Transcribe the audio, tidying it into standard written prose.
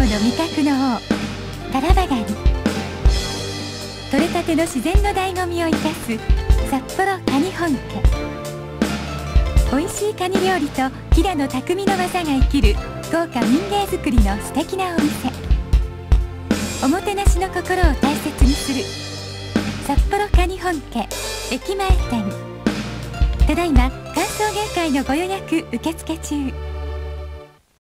の味覚の王タラバガニ。取れたての自然の醍醐味を生かす札幌カニ本家。美味しいカニ料理と平野匠の技が生きる豪華民芸作りの素敵なお店。おもてなしの心を大切にする札幌カニ本家駅前店。ただいま歓送迎会のご予約受付中。